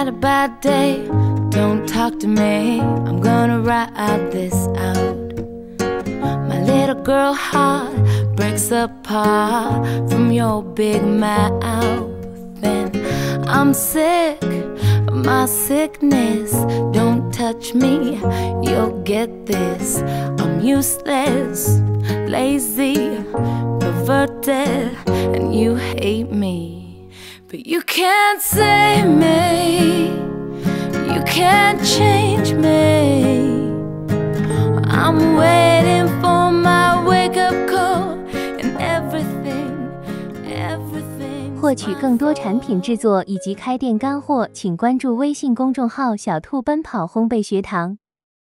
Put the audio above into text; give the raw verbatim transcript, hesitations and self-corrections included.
a bad day, don't talk to me. I'm gonna ride this out. My little girl heart breaks apart from your big mouth. And I'm sick of my sickness. Don't touch me, you'll get this. I'm useless, lazy, perverted, and you hate me. But you can't save me, you can't change me. I'm waiting for my wake-up call and everything, everything. 获取更多产品制作以及开店干货，请关注微信公众号“小兔奔跑烘焙学堂”。